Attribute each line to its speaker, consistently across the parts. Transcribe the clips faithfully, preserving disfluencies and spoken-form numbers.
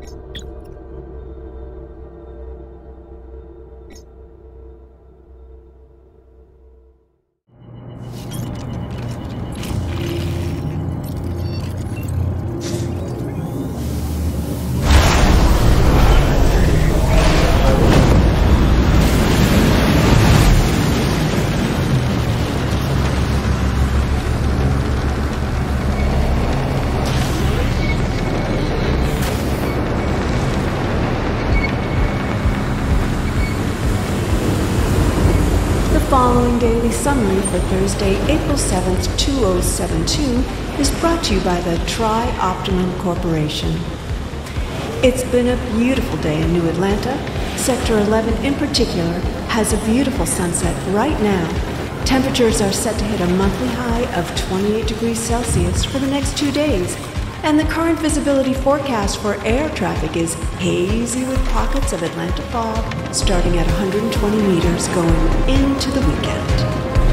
Speaker 1: Following daily summary for Thursday, April seventh, two thousand seventy-two is brought to you by the Tri-Optimum Corporation. It's been a beautiful day in New Atlanta. Sector eleven in particular has a beautiful sunset right now. Temperatures are set to hit a monthly high of twenty-eight degrees Celsius for the next two days. And the current visibility forecast for air traffic is hazy with pockets of Atlanta fog starting at one hundred twenty meters going into the weekend.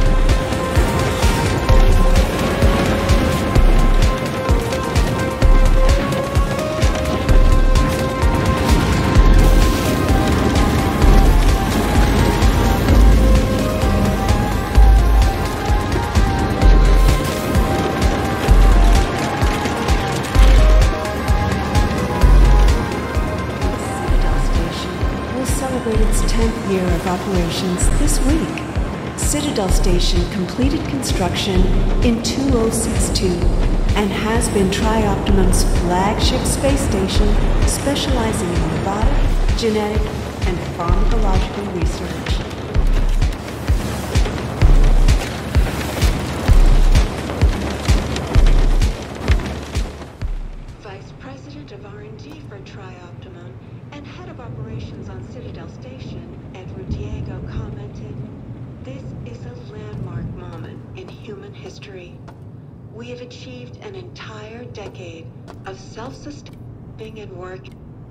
Speaker 1: Its tenth year of operations this week. Citadel Station completed construction in two thousand sixty-two and has been Tri-Optimum's flagship space station specializing in robotic, genetic, and pharmacological research. Vice President of R and D for Tri-Optimum and Head of Operations on Citadel Station, Edward Diego, commented, "This is a landmark moment in human history. We have achieved an entire decade of self-sustaining and work."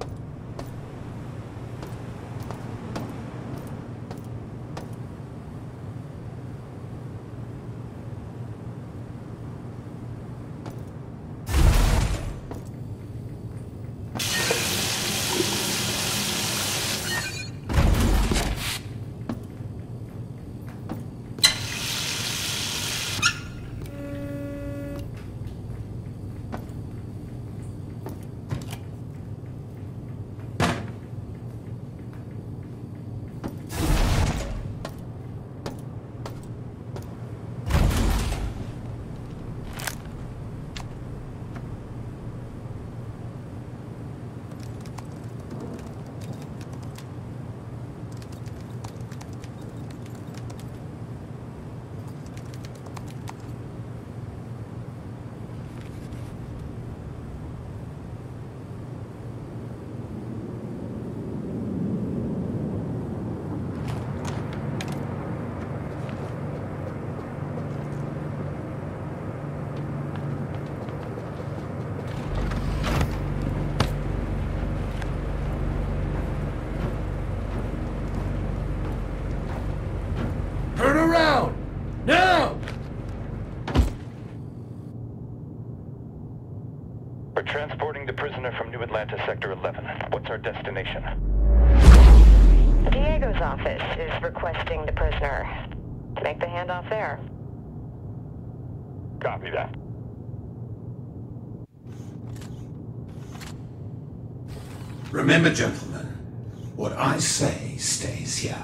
Speaker 2: We're transporting the prisoner from New Atlanta Sector eleven. What's our destination?
Speaker 3: Diego's office is requesting the prisoner. Make the handoff there.
Speaker 2: Copy that.
Speaker 4: Remember, gentlemen, what I say stays here.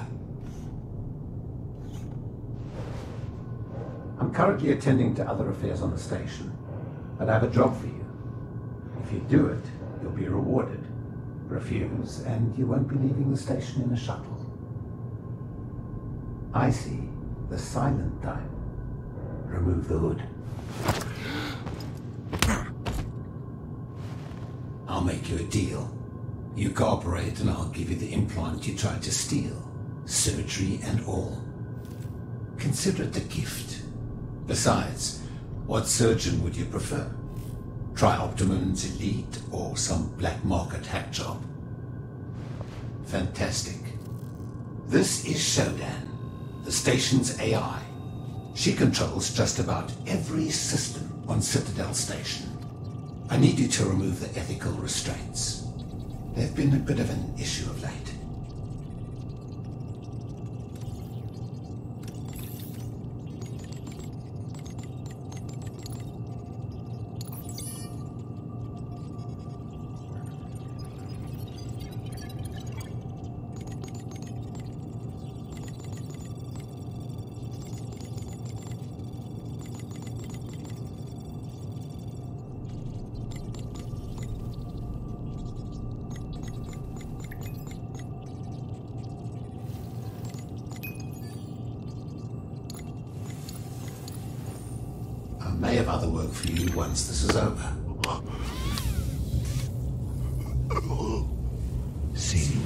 Speaker 4: I'm currently attending to other affairs on the station, but I have a job for you. If you do it, you'll be rewarded. Refuse, and you won't be leaving the station in a shuttle. I see the silent time. Remove the hood. I'll make you a deal. You cooperate and I'll give you the implant you tried to steal. Surgery and all. Consider it a gift. Besides, what surgeon would you prefer? Tri-Optimum's elite or some black market hack job? Fantastic. This is Shodan, the station's A I. She controls just about every system on Citadel Station. I need you to remove the ethical restraints. They've been a bit of an issue of late. I may have other work for you once this is over. See?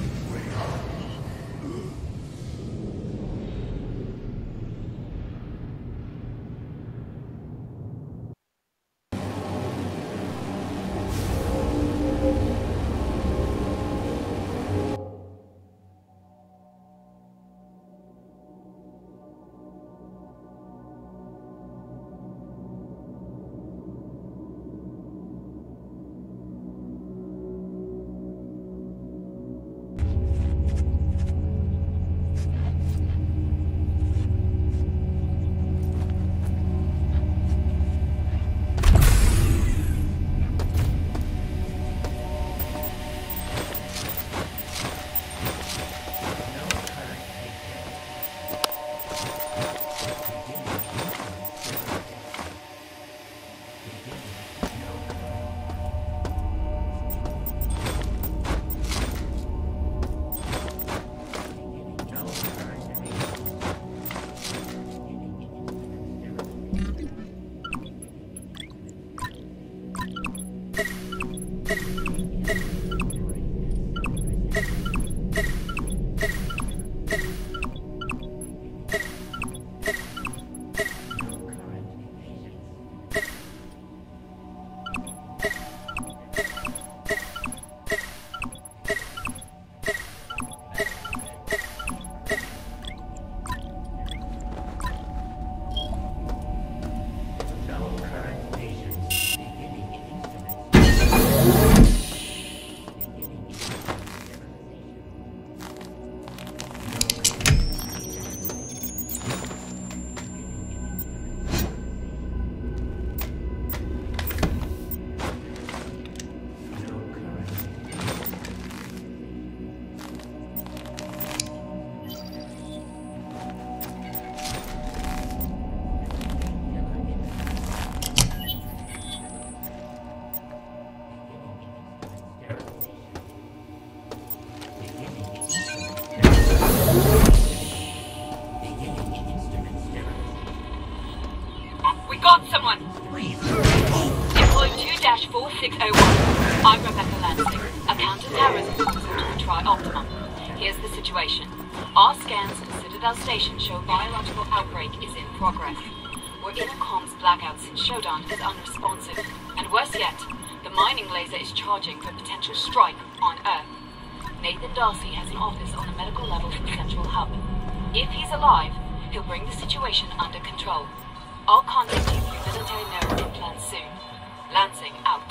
Speaker 5: four six oh one. I'm Rebecca Lansing, a counter-terrorism officer to the Tri-Optimum. Here's the situation. Our scans at Citadel Station show biological outbreak is in progress. We're in a comms blackout since Shodan is unresponsive. And worse yet, the mining laser is charging for potential strike on Earth. Nathan Darcy has an office on the medical level for the Central Hub. If he's alive, he'll bring the situation under control. I'll contact you through military nerve implants soon. Lansing out.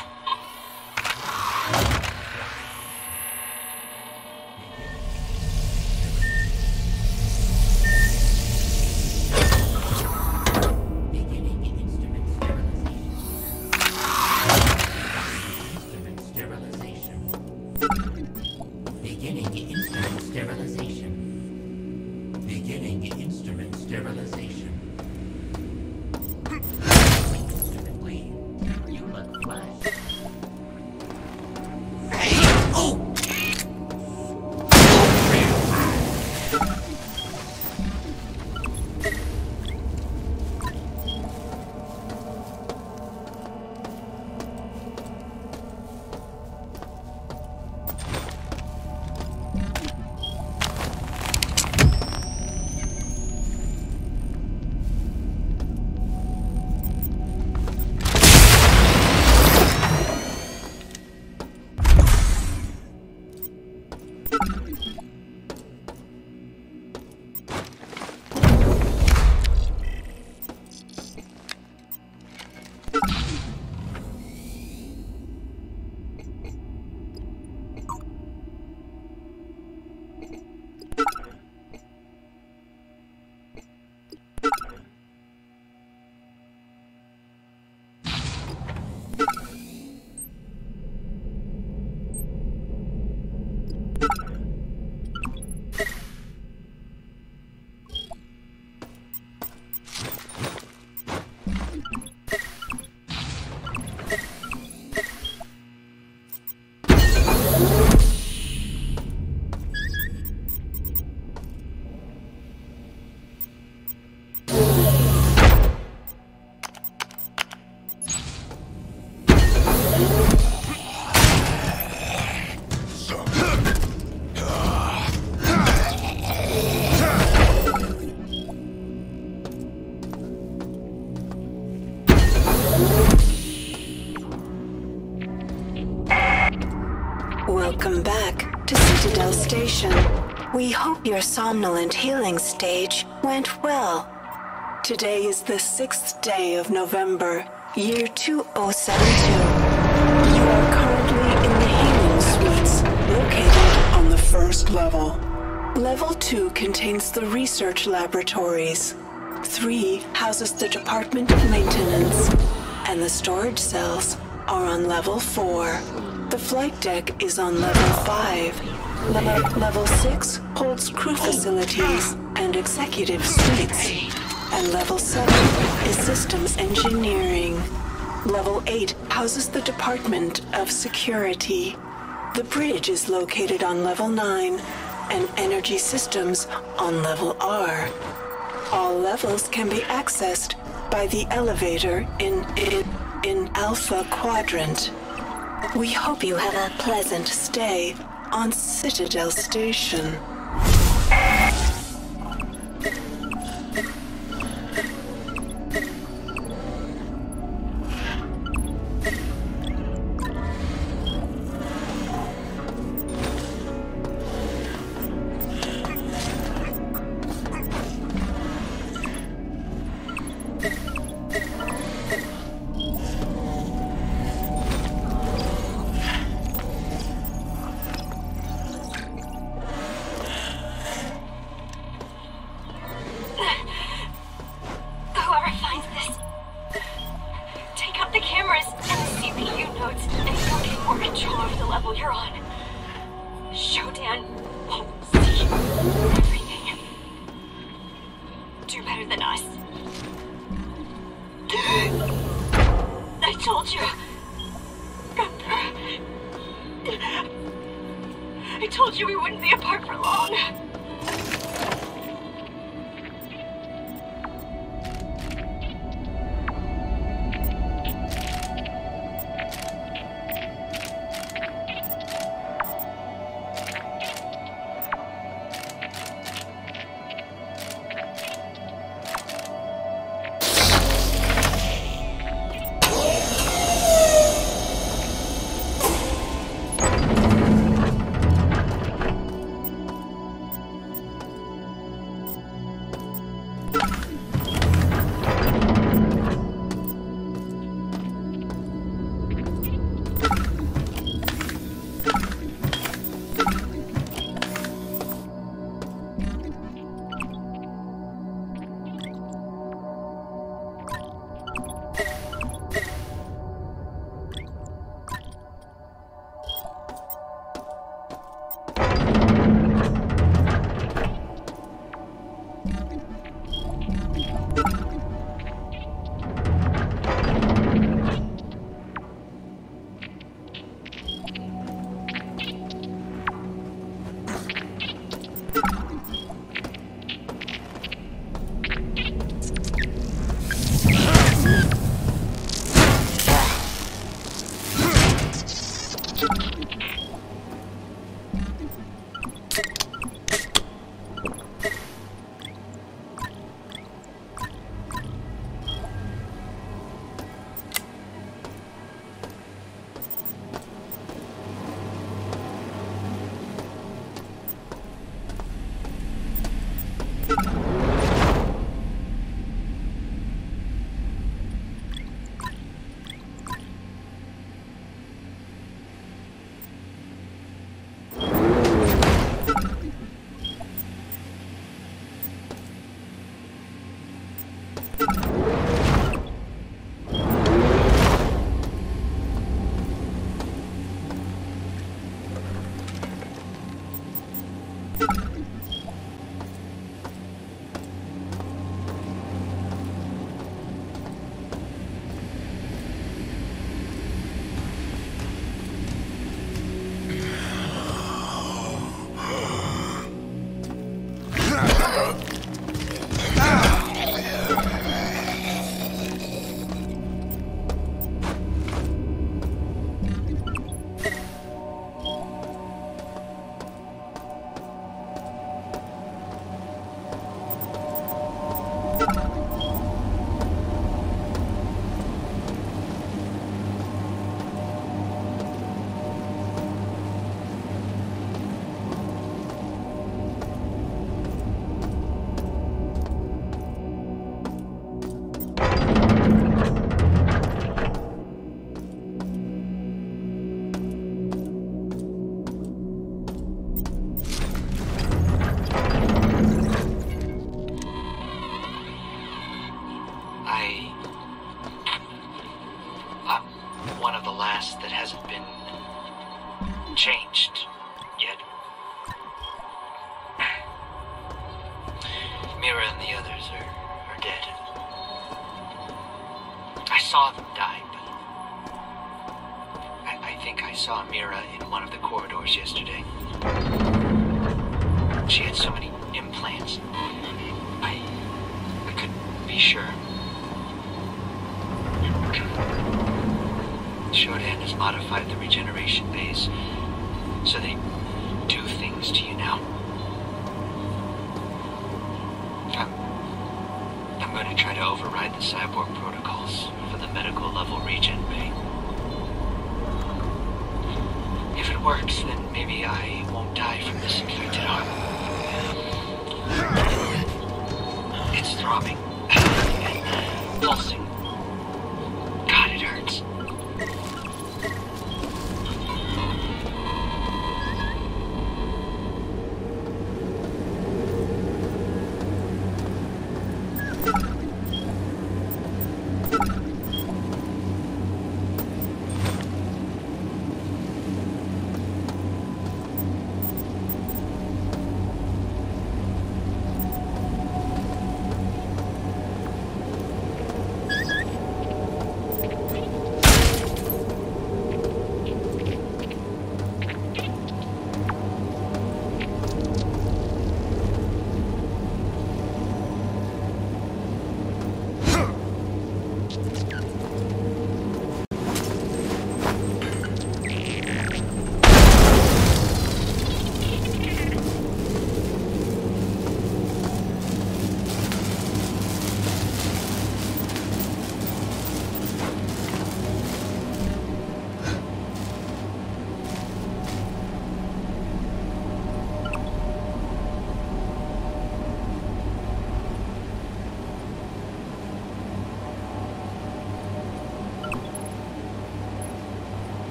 Speaker 6: Beginning instrument sterilization. Beginning instrument sterilization. Beginning instrument sterilization. Instrument lead. You look flash.
Speaker 1: Welcome back to Citadel Station. We hope your somnolent healing stage went well. Today is the sixth day of November, year two thousand seventy-two. You are currently in the healing suites, located on the first level. Level two contains the research laboratories. Three houses the Department of Maintenance, and the storage cells are on level four. The flight deck is on level five. Le- level six holds crew facilities and executive suites. And level seven is systems engineering. Level eight houses the Department of Security. The bridge is located on level nine, and energy systems on level R. All levels can be accessed by the elevator in, in, in Alpha Quadrant. We hope you have a pleasant stay on Citadel Station.
Speaker 7: changed yet. Mira and the others are, are dead. I saw them die, but I, I think I saw Mira in one of the corridors yesterday. She had so many implants. I, I couldn't be sure. Shorthand has modified the regeneration bays, so they do things to you now. I'm, I'm going to try to override the cyborg protocols for the medical level regen bay. If it works, then maybe I won't die from this infected arm. It's throbbing and pulsing. God, it hurts.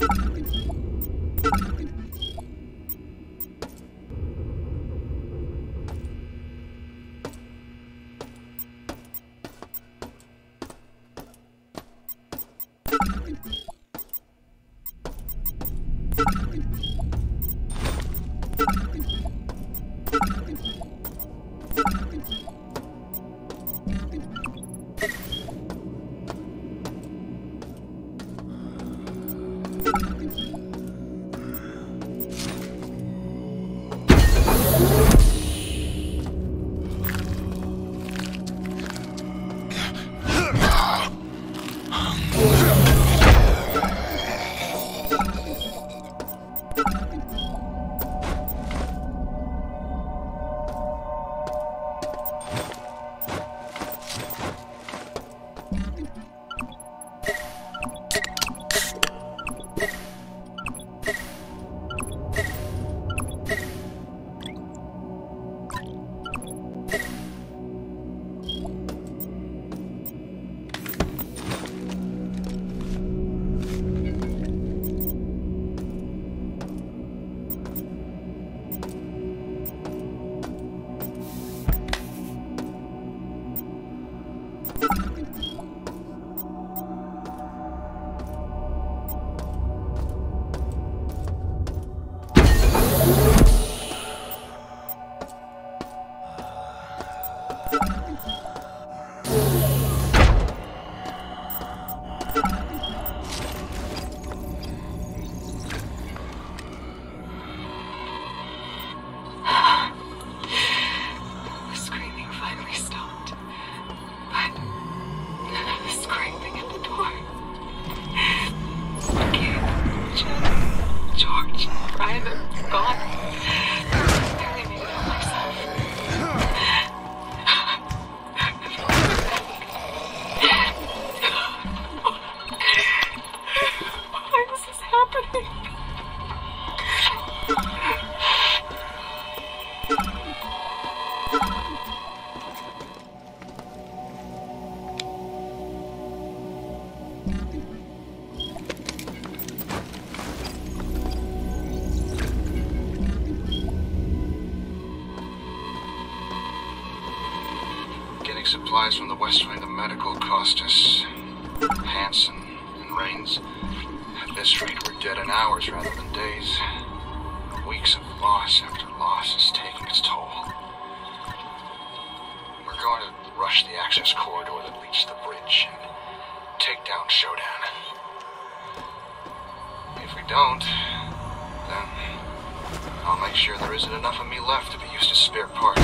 Speaker 8: Supplies from the west wing of medical cost us. Hanson and Rains. At this rate, we're dead in hours rather than days. Weeks of loss after loss is taking its toll. We're going to rush the access corridor that leads to the bridge and take down Shodan. If we don't, then I'll make sure there isn't enough of me left to be used as spare parts.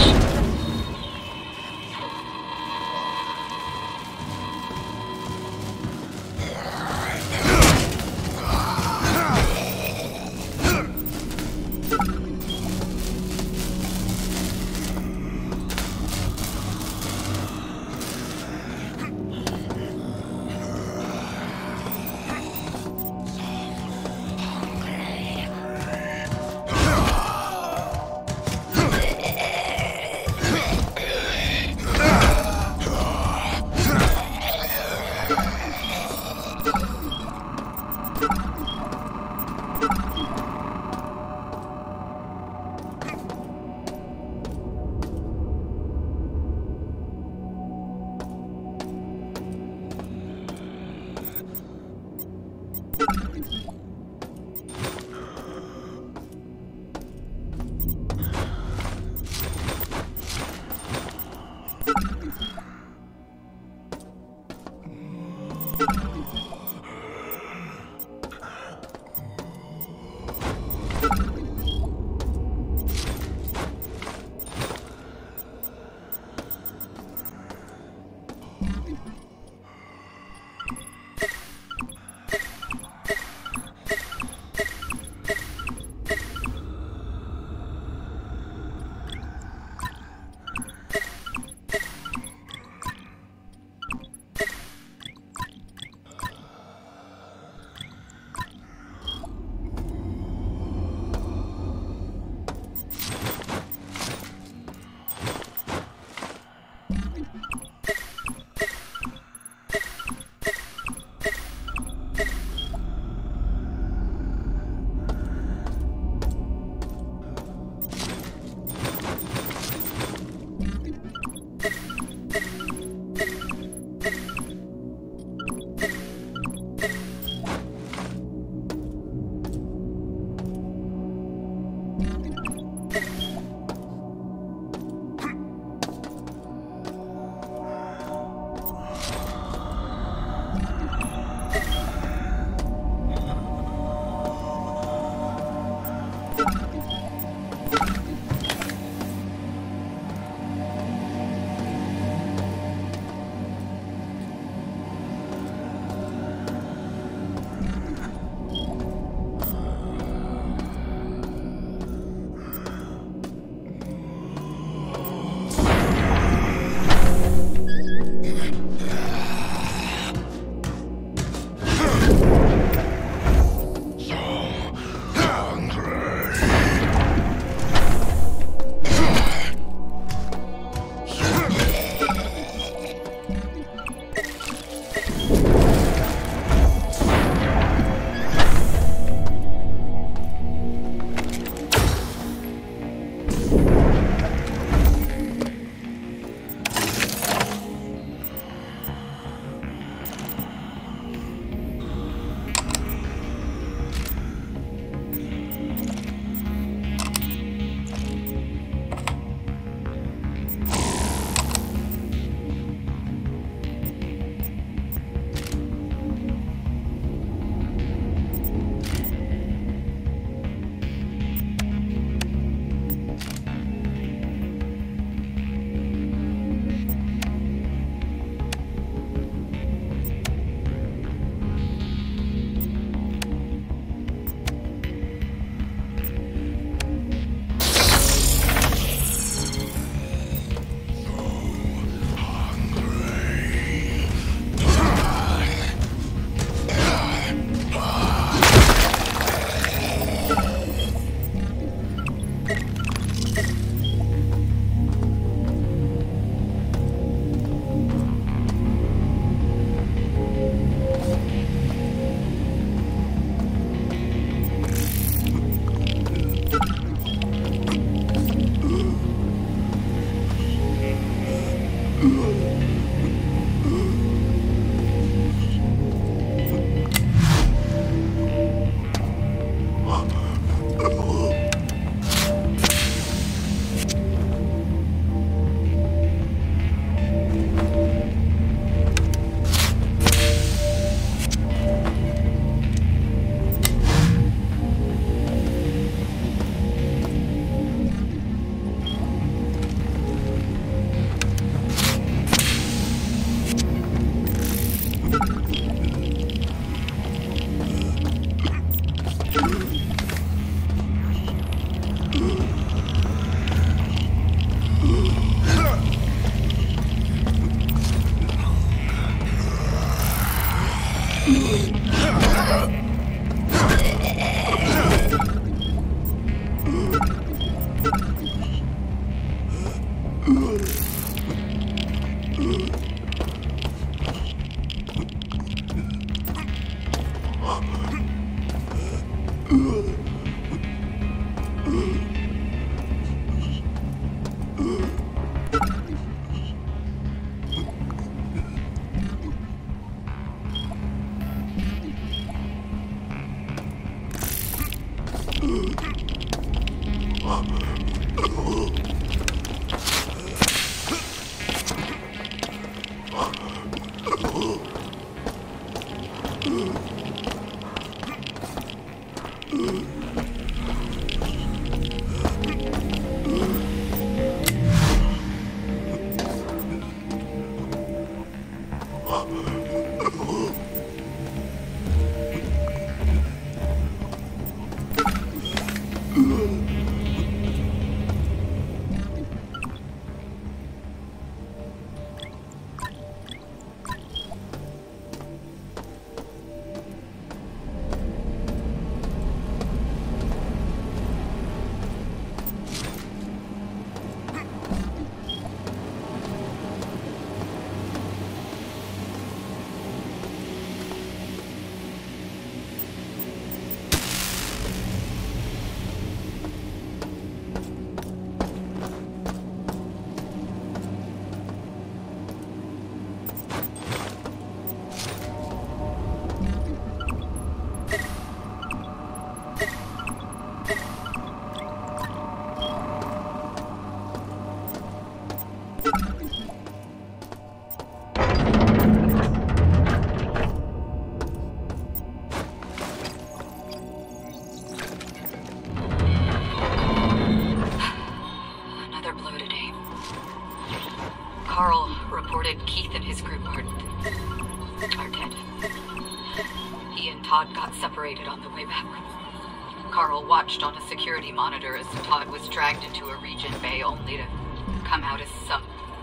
Speaker 5: Carl reported Keith and his group are, are dead. He and Todd got separated on the way back. Carl watched on a security monitor as Todd was dragged into a region bay only to come out as some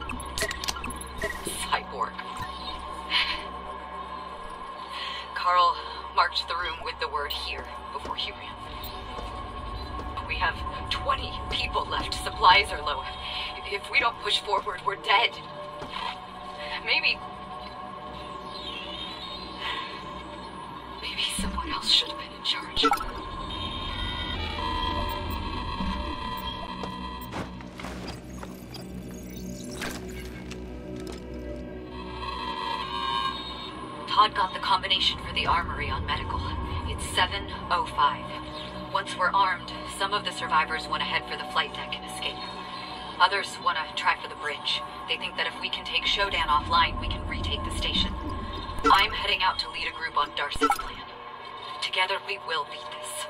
Speaker 5: cyborg. Carl marked the room with the word "here" before he ran. We have twenty people left. Supplies are low. If we don't push forward, we're dead. Maybe... Maybe someone else should have been in charge. Todd got the combination for the armory on medical. It's seven oh five. Once we're armed, some of the survivors went ahead for the flight deck and escape. Others want to try for the bridge. They think that if we can take Shodan offline, we can retake the station. I'm heading out to lead a group on Darcy's plan. Together we will beat this.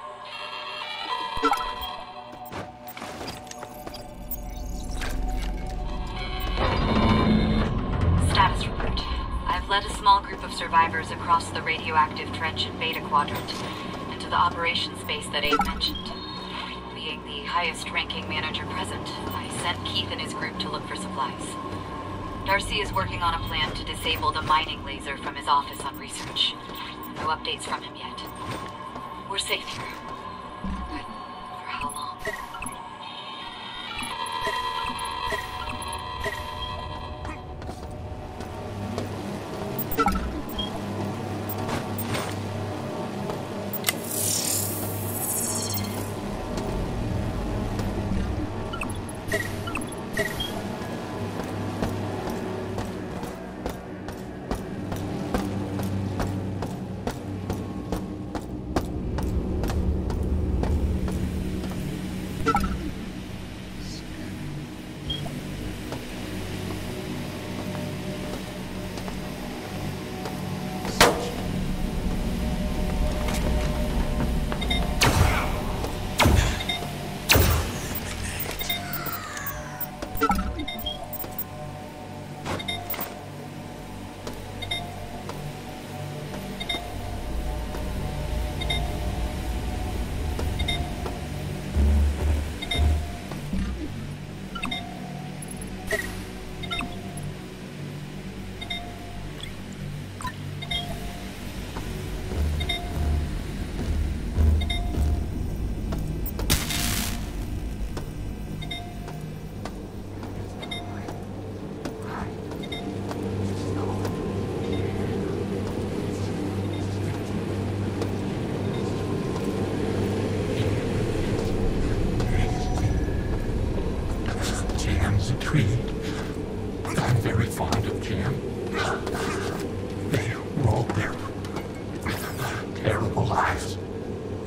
Speaker 5: Status report. I've led a small group of survivors across the radioactive trench in Beta Quadrant into the operations base that Abe mentioned. Being the highest-ranking manager present, I sent Keith and his group to look for supplies. Darcy is working on a plan to disable the mining laser from his office on research. No updates from him yet. We're safe here. But for how long?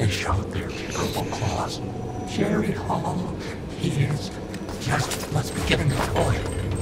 Speaker 6: They showed their purple claws. Jerry Hall, he is just must be given a toy.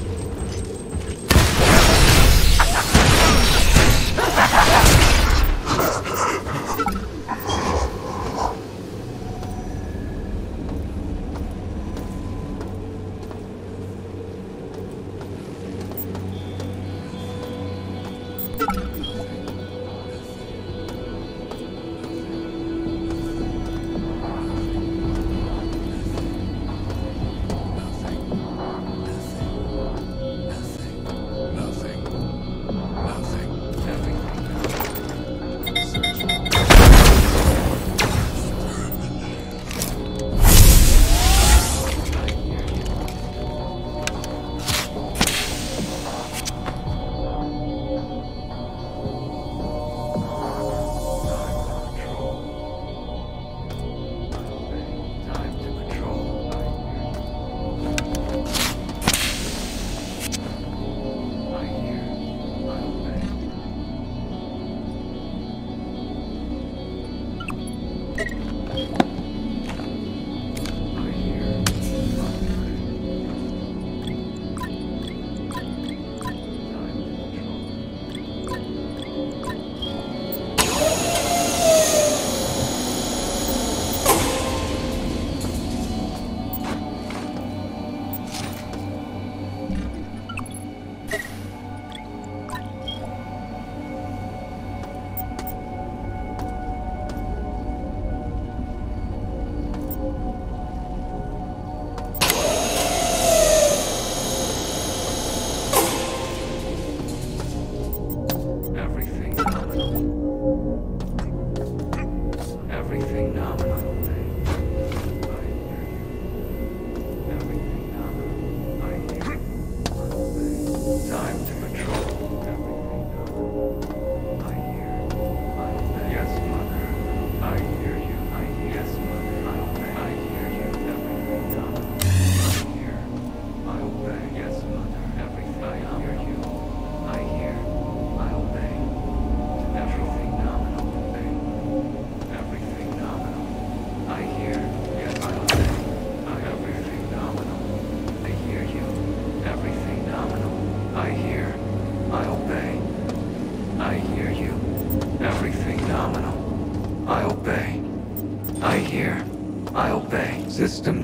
Speaker 6: System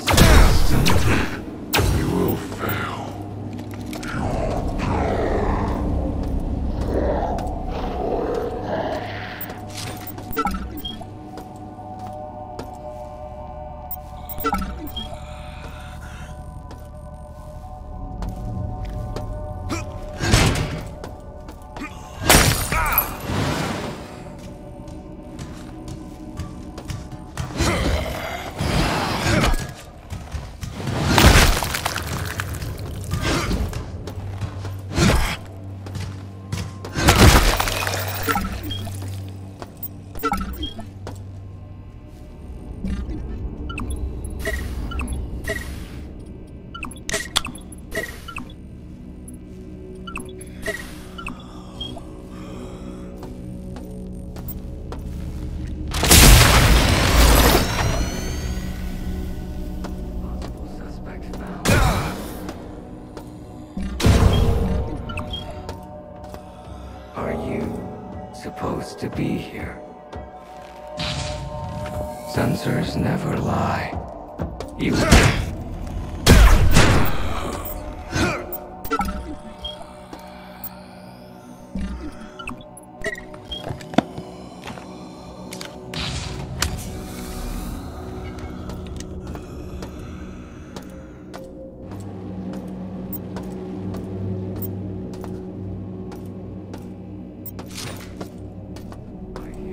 Speaker 6: possible. You will fail. Supposed to be here. Sensors never lie. You...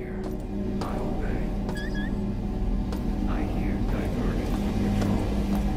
Speaker 6: I hear diverting control.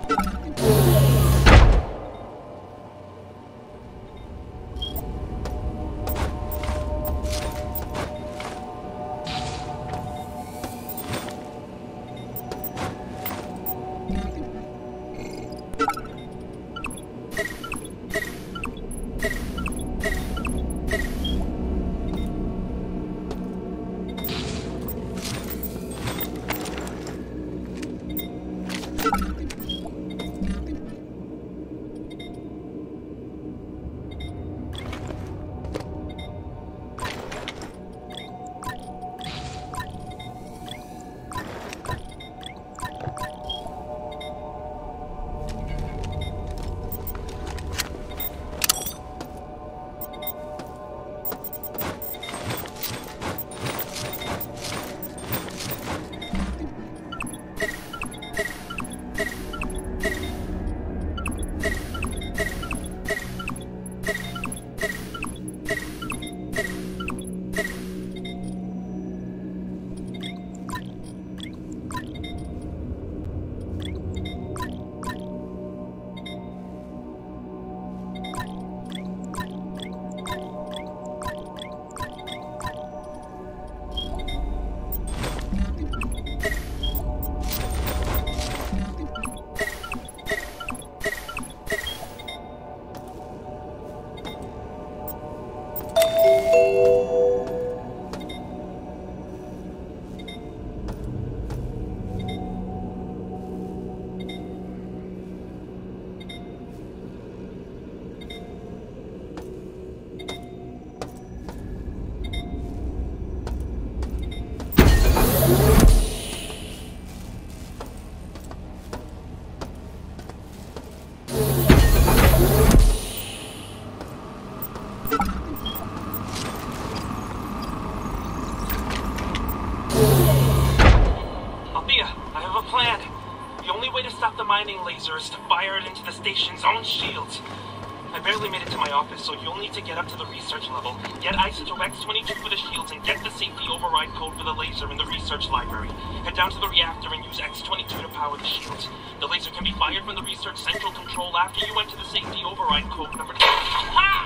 Speaker 9: Laser is to fire it into the station's own shields. I barely made it to my office, so you'll need to get up to the research level, get Isotope X twenty-two for the shields, and get the safety override code for the laser in the research library. Head down to the reactor and use X twenty-two to power the shields. The laser can be fired from the research central control after you enter the safety override code number two. Ha!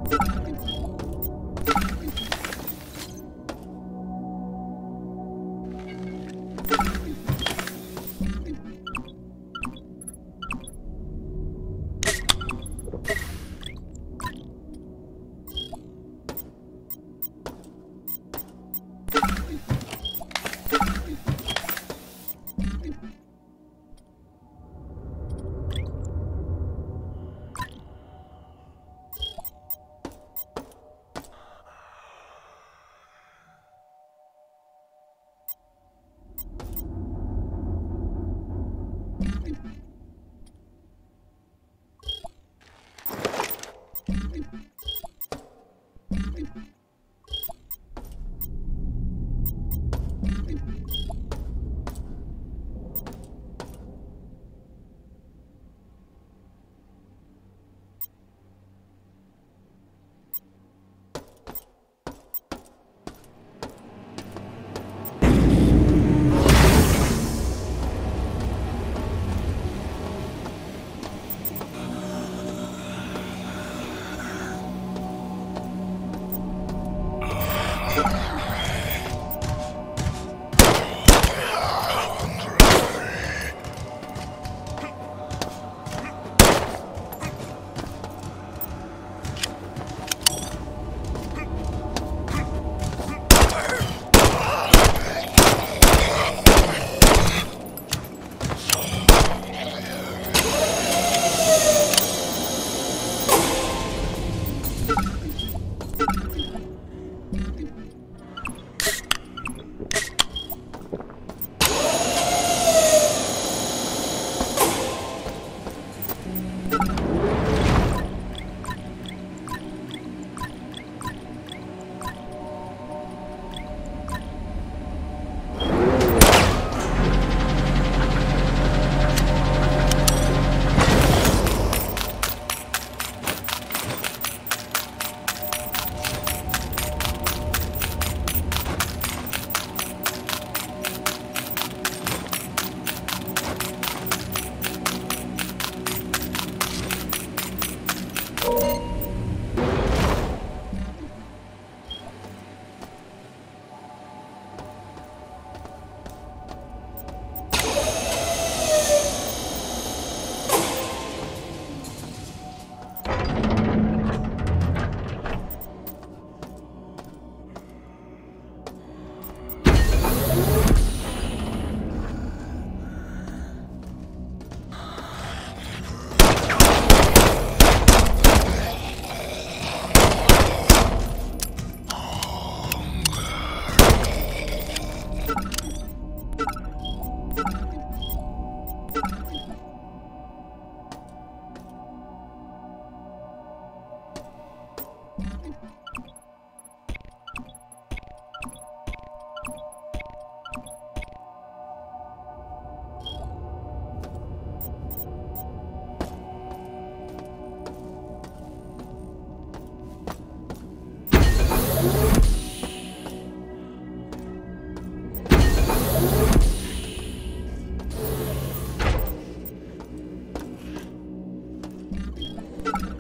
Speaker 1: you